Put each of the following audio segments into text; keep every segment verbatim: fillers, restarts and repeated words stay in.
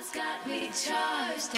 heart's got me charged.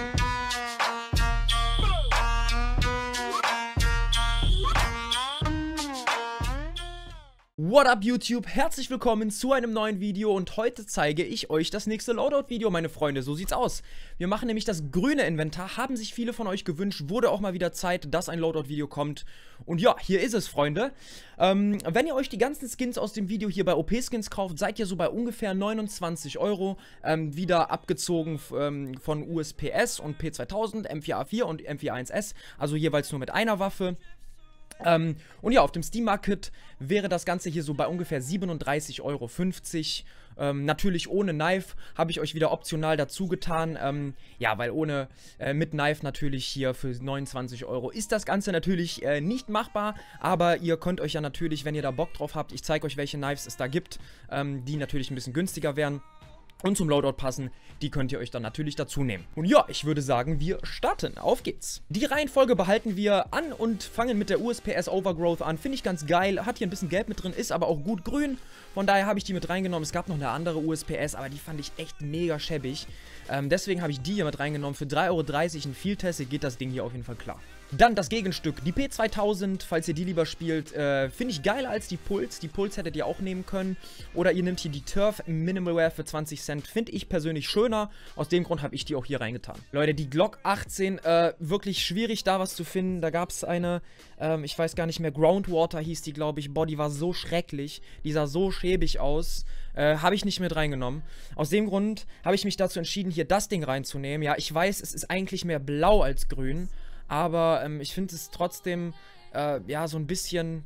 What up YouTube, herzlich willkommen zu einem neuen Video und heute zeige ich euch das nächste Loadout-Video, meine Freunde, so sieht's aus. Wir machen nämlich das grüne Inventar, haben sich viele von euch gewünscht, wurde auch mal wieder Zeit, dass ein Loadout-Video kommt. Und ja, hier ist es, Freunde. Ähm, wenn ihr euch die ganzen Skins aus dem Video hier bei O P-Skins kauft, seid ihr so bei ungefähr neunundzwanzig Euro, ähm, wieder abgezogen ähm, von U S P S und P zweitausend, M vier A vier und M vier A eins S, also jeweils nur mit einer Waffe. Ähm, und ja, auf dem Steam Market wäre das Ganze hier so bei ungefähr siebenunddreißig Euro fünfzig. Ähm, natürlich ohne Knife, habe ich euch wieder optional dazu getan. Ähm, ja, weil ohne, äh, mit Knife natürlich hier für neunundzwanzig Euro ist das Ganze natürlich äh, nicht machbar. Aber ihr könnt euch ja natürlich, wenn ihr da Bock drauf habt, ich zeige euch, welche Knives es da gibt, ähm, die natürlich ein bisschen günstiger wären und zum Loadout passen, die könnt ihr euch dann natürlich dazu nehmen. Und ja, ich würde sagen, wir starten. Auf geht's. Die Reihenfolge behalten wir an und fangen mit der U S P S Overgrowth an. Finde ich ganz geil. Hat hier ein bisschen Gelb mit drin, ist aber auch gut grün. Von daher habe ich die mit reingenommen. Es gab noch eine andere U S P S, aber die fand ich echt mega schäbig. Ähm, deswegen habe ich die hier mit reingenommen. Für drei Euro dreißig in Field-Teste geht das Ding hier auf jeden Fall klar. Dann das Gegenstück, die P zweitausend, falls ihr die lieber spielt, äh, finde ich geiler als die Puls. Die Puls hättet ihr auch nehmen können. Oder ihr nehmt hier die Turf Minimalware für zwanzig Cent. Finde ich persönlich schöner. Aus dem Grund habe ich die auch hier reingetan. Leute, die Glock achtzehn, äh, wirklich schwierig da was zu finden. Da gab es eine, ähm, ich weiß gar nicht mehr, Groundwater hieß die, glaube ich. Boah, die war so schrecklich. Die sah so schäbig aus. Äh, habe ich nicht mit reingenommen. Aus dem Grund habe ich mich dazu entschieden, hier das Ding reinzunehmen. Ja, ich weiß, es ist eigentlich mehr blau als grün. Aber ähm, ich finde es trotzdem, äh, ja, so ein bisschen,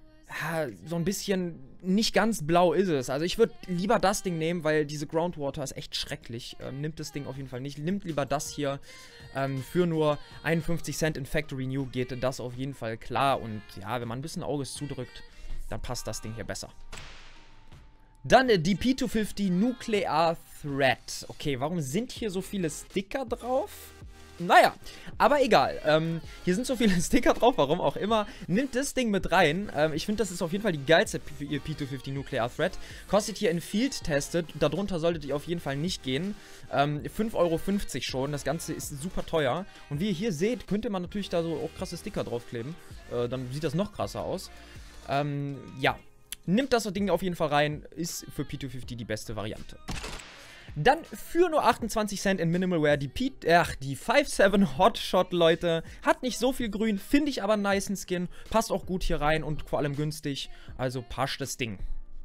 ja, so ein bisschen nicht ganz blau ist es. Also ich würde lieber das Ding nehmen, weil diese Groundwater ist echt schrecklich. Ähm, nimmt das Ding auf jeden Fall nicht. Nimmt lieber das hier. Ähm, für nur einundfünfzig Cent in Factory New geht das auf jeden Fall klar. Und ja, wenn man ein bisschen Auges zudrückt, dann passt das Ding hier besser. Dann äh, die P zweihundertfünfzig Nuclear Threat. Okay, warum sind hier so viele Sticker drauf? Naja, aber egal. Ähm, hier sind so viele Sticker drauf, warum auch immer. Nimmt das Ding mit rein. Ähm, ich finde, das ist auf jeden Fall die geilste P zweihundertfünfzig Nuclear Threat. Kostet hier in Field Tested. Darunter solltet ihr auf jeden Fall nicht gehen. Ähm, fünf Euro fünfzig schon. Das Ganze ist super teuer. Und wie ihr hier seht, könnte man natürlich da so auch krasse Sticker draufkleben. Äh, dann sieht das noch krasser aus. Ähm, ja. Nimmt das Ding auf jeden Fall rein. Ist für P zweihundertfünfzig die beste Variante. Dann für nur achtundzwanzig Cent in Minimalware die P ach, die fünf sieben Hotshot, Leute. Hat nicht so viel grün, finde ich aber einen nicen Skin. Passt auch gut hier rein und vor allem günstig. Also passt das Ding.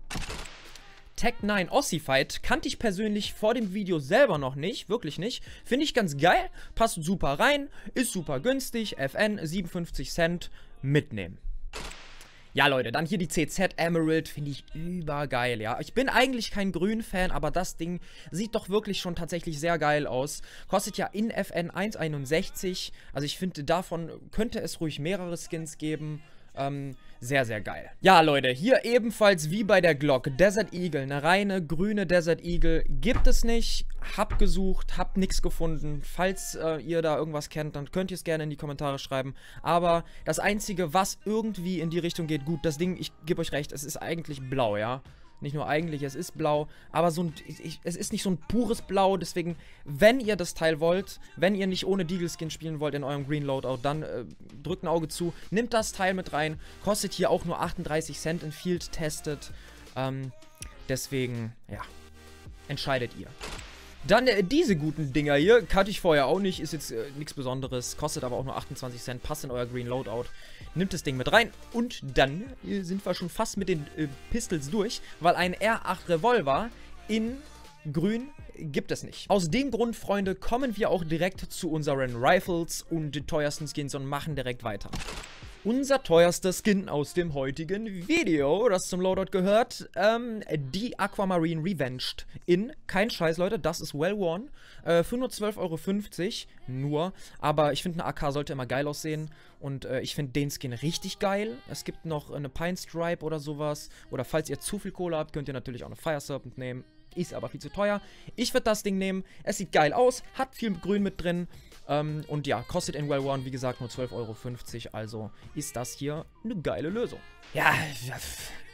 Tech neun Ossified kannte ich persönlich vor dem Video selber noch nicht, wirklich nicht. Finde ich ganz geil, passt super rein, ist super günstig. F N siebenundfünfzig Cent mitnehmen. Ja, Leute, dann hier die C Z Emerald, finde ich übergeil, ja. Ich bin eigentlich kein Grün-Fan, aber das Ding sieht doch wirklich schon tatsächlich sehr geil aus. Kostet ja in F N eins Komma einundsechzig, also ich finde, davon könnte es ruhig mehrere Skins geben. Ähm, sehr, sehr geil. Ja, Leute, hier ebenfalls wie bei der Glock, Desert Eagle, eine reine grüne Desert Eagle gibt es nicht. Hab gesucht, hab nichts gefunden. Falls äh, ihr da irgendwas kennt, dann könnt ihr es gerne in die Kommentare schreiben. Aber das Einzige, was irgendwie in die Richtung geht, gut, das Ding, ich gebe euch recht, es ist eigentlich blau, ja. Nicht nur eigentlich, es ist blau, aber so ein, ich, es ist nicht so ein pures Blau, deswegen, wenn ihr das Teil wollt, wenn ihr nicht ohne Deagle Skin spielen wollt in eurem Green Loadout, dann äh, drückt ein Auge zu, nimmt das Teil mit rein, kostet hier auch nur achtunddreißig Cent in Field Tested, ähm, deswegen, ja, entscheidet ihr. Dann äh, diese guten Dinger hier, kannte ich vorher auch nicht, ist jetzt äh, nichts Besonderes, kostet aber auch nur achtundzwanzig Cent, passt in euer Green Loadout. Nimmt das Ding mit rein und dann äh, sind wir schon fast mit den äh, Pistols durch, weil ein R acht Revolver in grün gibt es nicht. Aus dem Grund, Freunde, kommen wir auch direkt zu unseren Rifles und den teuersten Skins und machen direkt weiter. Unser teuerster Skin aus dem heutigen Video, das zum Loadout gehört, ähm, die Aquamarine Revenged in, kein Scheiß, Leute, das ist well worn, äh, für nur zwölf Euro fünfzig, nur, aber ich finde, eine A K sollte immer geil aussehen und äh, ich finde den Skin richtig geil. Es gibt noch eine Pine Stripe oder sowas, oder falls ihr zu viel Kohle habt, könnt ihr natürlich auch eine Fire Serpent nehmen, ist aber viel zu teuer. Ich würde das Ding nehmen, es sieht geil aus, hat viel Grün mit drin. Ähm, und ja, kostet in Well Worn, wie gesagt, nur zwölf Euro fünfzig, also ist das hier eine geile Lösung. Ja,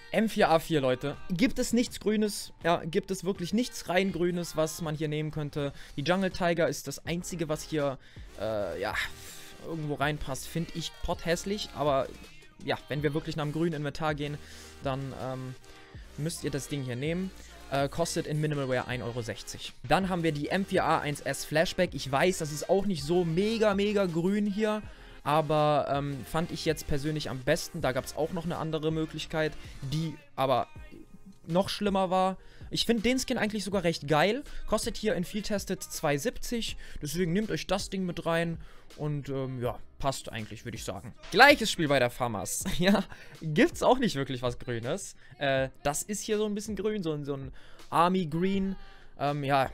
M vier A vier, Leute. Gibt es nichts Grünes? Ja, gibt es wirklich nichts rein Grünes, was man hier nehmen könnte? Die Jungle Tiger ist das Einzige, was hier, äh, ja, irgendwo reinpasst. Finde ich potthässlich, aber ja, wenn wir wirklich nach dem grünen Inventar gehen, dann ähm, müsst ihr das Ding hier nehmen. Äh, kostet in Minimalware ein Euro sechzig. Dann haben wir die M vier A eins S Flashback. Ich weiß, das ist auch nicht so mega, mega grün hier. Aber ähm, fand ich jetzt persönlich am besten. Da gab es auch noch eine andere Möglichkeit, die aber noch schlimmer war. Ich finde den Skin eigentlich sogar recht geil. Kostet hier in Field Tested zwei siebzig. Deswegen nehmt euch das Ding mit rein. Und ähm, ja, passt eigentlich, würde ich sagen. Gleiches Spiel bei der FAMAS. Ja, gibt's auch nicht wirklich was Grünes. Äh, das ist hier so ein bisschen grün. So, so ein Army Green. Ähm, ja,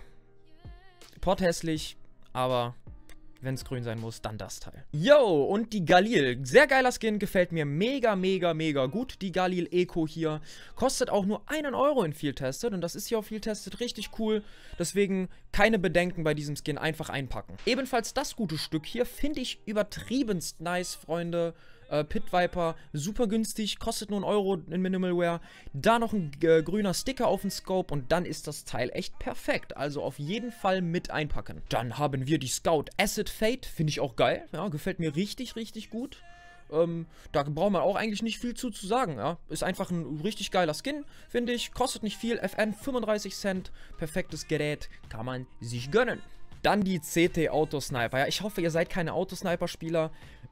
potthässlich, aber wenn es grün sein muss, dann das Teil. Yo, und die Galil. Sehr geiler Skin, gefällt mir mega, mega, mega gut. Die Galil Eco hier. Kostet auch nur einen Euro in Field Tested. Und das ist hier auf Field Tested richtig cool. Deswegen keine Bedenken bei diesem Skin, einfach einpacken. Ebenfalls das gute Stück hier finde ich übertriebenst nice, Freunde. Äh, Pit Viper, super günstig, kostet nur einen Euro in Minimalware. Da noch ein äh, grüner Sticker auf dem Scope und dann ist das Teil echt perfekt. Also auf jeden Fall mit einpacken. Dann haben wir die Scout Acid Fate, finde ich auch geil. Ja, gefällt mir richtig, richtig gut. Ähm, da braucht man auch eigentlich nicht viel zu, zu sagen, ja. Ist einfach ein richtig geiler Skin, finde ich. Kostet nicht viel, F N fünfunddreißig Cent. Perfektes Gerät, kann man sich gönnen. Dann die C T Autosniper. Ja, ich hoffe, ihr seid keine Autosniper-Spieler.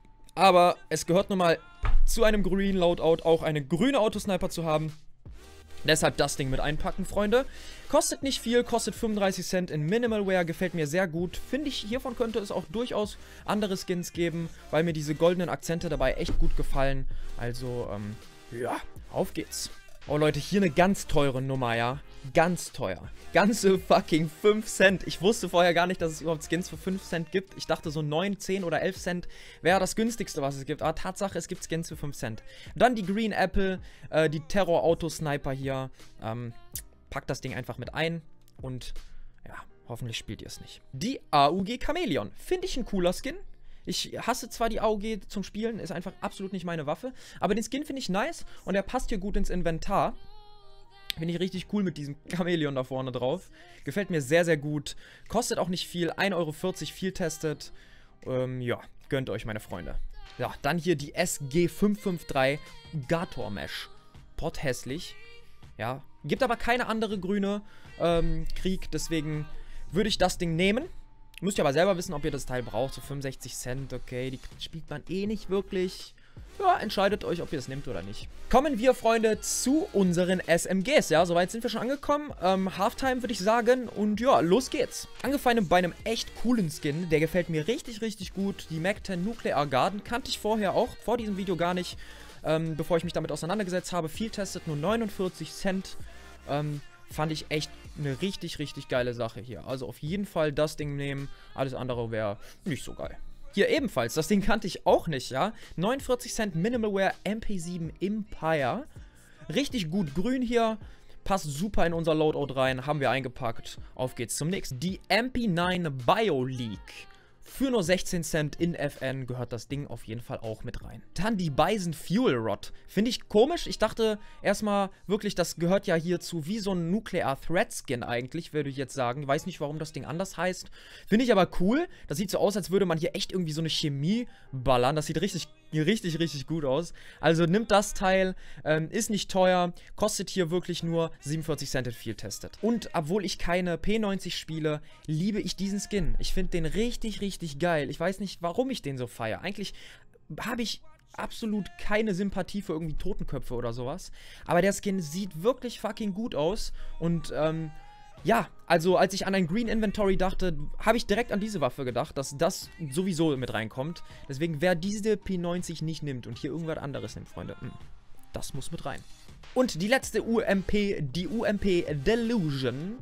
Aber es gehört nun mal zu einem grünen Loadout auch eine grüne Autosniper zu haben. Deshalb das Ding mit einpacken, Freunde. Kostet nicht viel, kostet fünfunddreißig Cent in Minimalware, gefällt mir sehr gut. Finde ich, hiervon könnte es auch durchaus andere Skins geben, weil mir diese goldenen Akzente dabei echt gut gefallen. Also, ähm, ja, auf geht's. Oh Leute, hier eine ganz teure Nummer, ja. Ganz teuer. Ganze fucking fünf Cent. Ich wusste vorher gar nicht, dass es überhaupt Skins für fünf Cent gibt. Ich dachte so neun, zehn oder elf Cent wäre das günstigste, was es gibt. Aber Tatsache, es gibt Skins für fünf Cent. Dann die Green Apple, äh, die Terror Auto Sniper hier. Ähm, packt das Ding einfach mit ein und ja, hoffentlich spielt ihr es nicht. Die A U G Chameleon. Finde ich ein cooler Skin. Ich hasse zwar die A U G zum Spielen, ist einfach absolut nicht meine Waffe. Aber den Skin finde ich nice und er passt hier gut ins Inventar. Finde ich richtig cool mit diesem Chamäleon da vorne drauf. Gefällt mir sehr, sehr gut. Kostet auch nicht viel. ein Euro vierzig, viel testet. Ähm, ja, gönnt euch, meine Freunde. Ja, dann hier die S G fünf fünf drei Gator Mesh. Potthässlich. Ja, gibt aber keine andere grüne ähm, Krieg. Deswegen würde ich das Ding nehmen. Müsst ihr aber selber wissen, ob ihr das Teil braucht. So fünfundsechzig Cent, okay. Die spielt man eh nicht wirklich. Ja, entscheidet euch, ob ihr es nehmt oder nicht. Kommen wir, Freunde, zu unseren S M Gs. Ja, soweit sind wir schon angekommen. Ähm, Halftime, würde ich sagen. Und ja, los geht's. Angefangen bei einem echt coolen Skin. Der gefällt mir richtig, richtig gut. Die Mac zehn Nuclear Garden kannte ich vorher auch, vor diesem Video gar nicht. Ähm, bevor ich mich damit auseinandergesetzt habe. Viel testet, nur neunundvierzig Cent. Ähm, fand ich echt eine richtig, richtig geile Sache hier. Also auf jeden Fall das Ding nehmen. Alles andere wäre nicht so geil. Hier ebenfalls, das Ding kannte ich auch nicht, ja. neunundvierzig Cent Minimalware M P sieben Empire. Richtig gut grün hier. Passt super in unser Loadout rein. Haben wir eingepackt. Auf geht's zum nächsten. Die M P neun Bio League. Für nur sechzehn Cent in F N gehört das Ding auf jeden Fall auch mit rein. Dann die Bison Fuel Rod. Finde ich komisch. Ich dachte erstmal wirklich, das gehört ja hierzu wie so ein Nuclear Threat Skin eigentlich, würde ich jetzt sagen. Weiß nicht, warum das Ding anders heißt. Finde ich aber cool. Das sieht so aus, als würde man hier echt irgendwie so eine Chemie ballern. Das sieht richtig, richtig, richtig gut aus. Also nimmt das Teil. Ähm, ist nicht teuer. Kostet hier wirklich nur siebenundvierzig Cent in Field Tested. Und obwohl ich keine P neunzig spiele, liebe ich diesen Skin. Ich finde den richtig, richtig geil. Ich weiß nicht, warum ich den so feiere. Eigentlich habe ich absolut keine Sympathie für irgendwie Totenköpfe oder sowas. Aber der Skin sieht wirklich fucking gut aus. Und, ähm, ja, also als ich an ein Green Inventory dachte, habe ich direkt an diese Waffe gedacht, dass das sowieso mit reinkommt. Deswegen, wer diese P neunzig nicht nimmt und hier irgendwas anderes nimmt, Freunde, das muss mit rein. Und die letzte U M P, die U M P Delusion.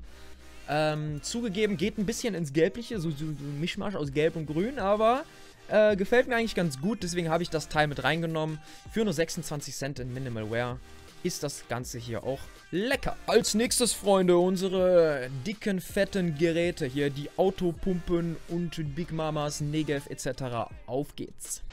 Ähm, zugegeben, geht ein bisschen ins Gelbliche, so, so, so ein Mischmasch aus Gelb und Grün, aber äh, gefällt mir eigentlich ganz gut, deswegen habe ich das Teil mit reingenommen. Für nur sechsundzwanzig Cent in Minimalware ist das Ganze hier auch lecker. Als nächstes, Freunde, unsere dicken, fetten Geräte hier, die Autopumpen und Big Mamas, Negev et cetera. Auf geht's.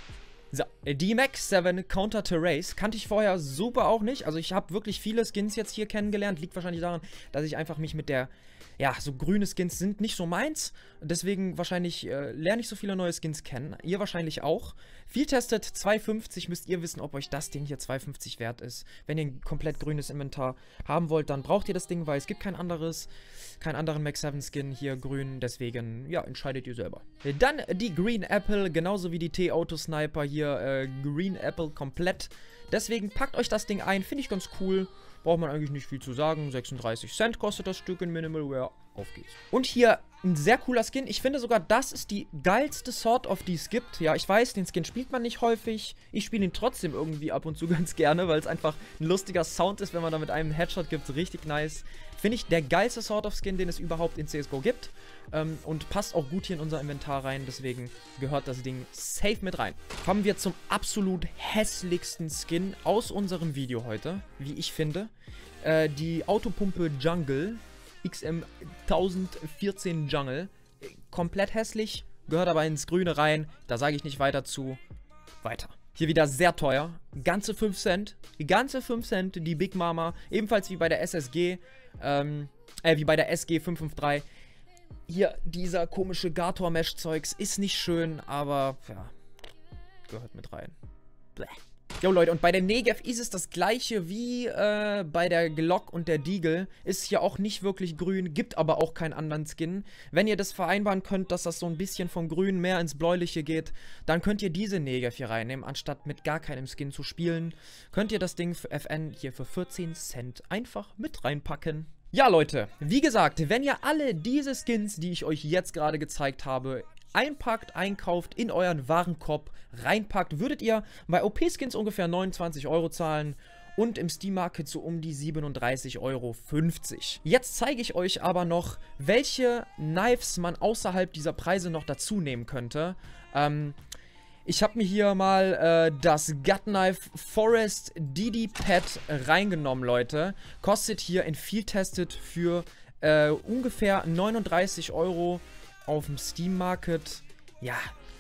So, die Max sieben Counter Terrace kannte ich vorher super auch nicht. Also ich habe wirklich viele Skins jetzt hier kennengelernt. Liegt wahrscheinlich daran, dass ich einfach mich mit der, ja, so grüne Skins sind nicht so meins. Deswegen wahrscheinlich äh, lerne ich so viele neue Skins kennen. Ihr wahrscheinlich auch. Viel testet, zwei fünfzig, müsst ihr wissen, ob euch das Ding hier zwei fünfzig wert ist. Wenn ihr ein komplett grünes Inventar haben wollt, dann braucht ihr das Ding, weil es gibt kein anderes, keinen anderen Max sieben Skin hier grün. Deswegen, ja, entscheidet ihr selber. Dann die Green Apple, genauso wie die T-Auto Sniper hier, äh, Green Apple komplett. Deswegen packt euch das Ding ein, finde ich ganz cool. Braucht man eigentlich nicht viel zu sagen. sechsunddreißig Cent kostet das Stück in Minimalware. Auf geht's. Und hier ein sehr cooler Skin. Ich finde sogar, das ist die geilste Sword of, die es gibt. Ja, ich weiß, den Skin spielt man nicht häufig. Ich spiele ihn trotzdem irgendwie ab und zu ganz gerne, weil es einfach ein lustiger Sound ist, wenn man da mit einem Headshot gibt. Richtig nice. Finde ich der geilste Sword of Skin, den es überhaupt in C S G O gibt. Ähm, und passt auch gut hier in unser Inventar rein. Deswegen gehört das Ding safe mit rein. Kommen wir zum absolut hässlichsten Skin aus unserem Video heute, wie ich finde. Äh, die Autopumpe Jungle. X M tausendvierzehn Jungle. Komplett hässlich, gehört aber ins Grüne rein. Da sage ich nicht weiter zu. Weiter. Hier wieder sehr teuer. Ganze fünf Cent. Ganze fünf Cent, die Big Mama. Ebenfalls wie bei der S S G. Ähm, äh, wie bei der S G fünf fünf drei. Hier, dieser komische Gator-Mesh-Zeugs ist nicht schön, aber ja, gehört mit rein. Bleh. Jo Leute, und bei der Negev ist es das gleiche wie äh, bei der Glock und der Deagle. Ist hier auch nicht wirklich grün, gibt aber auch keinen anderen Skin. Wenn ihr das vereinbaren könnt, dass das so ein bisschen vom Grün mehr ins Bläuliche geht, dann könnt ihr diese Negev hier reinnehmen, anstatt mit gar keinem Skin zu spielen. Könnt ihr das Ding für F N hier für vierzehn Cent einfach mit reinpacken. Ja Leute, wie gesagt, wenn ihr alle diese Skins, die ich euch jetzt gerade gezeigt habe, einpackt, einkauft, in euren Warenkorb reinpackt, würdet ihr bei O P-Skins ungefähr neunundzwanzig Euro zahlen und im Steam Market so um die siebenunddreißig Euro fünfzig. Jetzt zeige ich euch aber noch, welche Knives man außerhalb dieser Preise noch dazu nehmen könnte. Ähm, ich habe mir hier mal äh, das Gutknife Forest D D Pad reingenommen, Leute. Kostet hier in Field Tested für äh, ungefähr neununddreißig Euro auf dem Steam Market. Ja,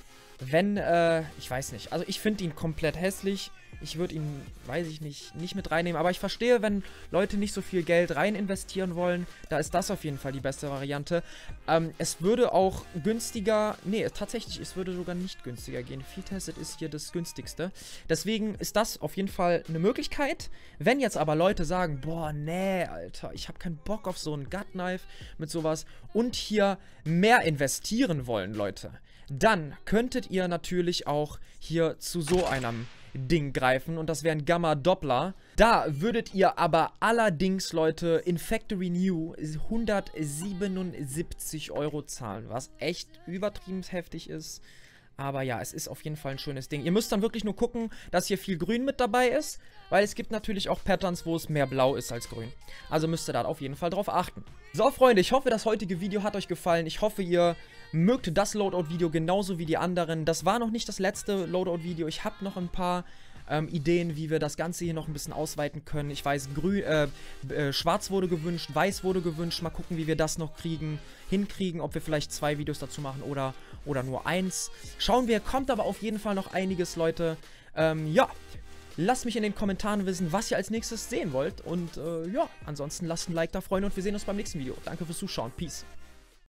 wenn, äh, ich weiß nicht. Also ich finde ihn komplett hässlich. Ich würde ihn, weiß ich nicht, nicht mit reinnehmen. Aber ich verstehe, wenn Leute nicht so viel Geld rein investieren wollen, da ist das auf jeden Fall die beste Variante. Ähm, es würde auch günstiger, nee, tatsächlich, es würde sogar nicht günstiger gehen. Field Tested ist hier das günstigste. Deswegen ist das auf jeden Fall eine Möglichkeit. Wenn jetzt aber Leute sagen, boah, nee, Alter, ich habe keinen Bock auf so einen Gutknife mit sowas und hier mehr investieren wollen, Leute, dann könntet ihr natürlich auch hier zu so einem Ding greifen und das wäre ein Gamma Doppler. Da würdet ihr aber allerdings, Leute, in Factory New hundertsiebenundsiebzig Euro zahlen, was echt übertrieben heftig ist. Aber ja, es ist auf jeden Fall ein schönes Ding. Ihr müsst dann wirklich nur gucken, dass hier viel Grün mit dabei ist, weil es gibt natürlich auch Patterns, wo es mehr Blau ist als Grün. Also müsst ihr da auf jeden Fall drauf achten. So, Freunde, ich hoffe, das heutige Video hat euch gefallen. Ich hoffe, ihr mögt das Loadout-Video genauso wie die anderen. Das war noch nicht das letzte Loadout-Video. Ich habe noch ein paar ähm, Ideen, wie wir das Ganze hier noch ein bisschen ausweiten können. Ich weiß, grün, äh, äh, schwarz wurde gewünscht, weiß wurde gewünscht. Mal gucken, wie wir das noch kriegen, hinkriegen, ob wir vielleicht zwei Videos dazu machen oder, oder nur eins. Schauen wir, kommt aber auf jeden Fall noch einiges, Leute. Ähm, ja, lasst mich in den Kommentaren wissen, was ihr als nächstes sehen wollt. Und äh, ja, ansonsten lasst ein Like da, Freunde, und wir sehen uns beim nächsten Video. Danke fürs Zuschauen. Peace.